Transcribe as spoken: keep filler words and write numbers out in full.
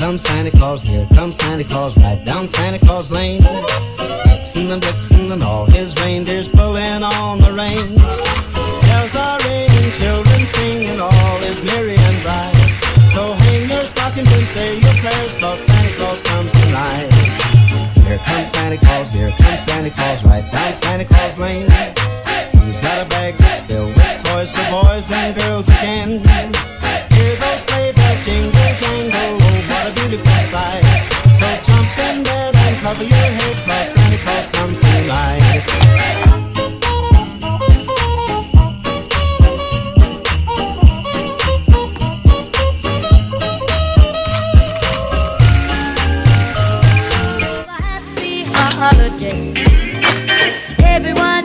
comes Santa Claus, here comes Santa Claus, right down Santa Claus Lane. Vixen and Blitzen and all his reindeers pulling on the reins. Bells are ringing, children singing, all is merry and bright. So hang your stockings and say your prayers, 'cause Santa Claus comes tonight. Here comes Santa Claus, here comes Santa Claus, right down Santa Claus Lane. He's got a bag that's filled with toys for boys and girls again. Hear those sleigh bells jingle, jangle, oh what a beautiful sight. So jump in bed and cover your head, 'cause Santa Claus comes tonight. Holiday. Everyone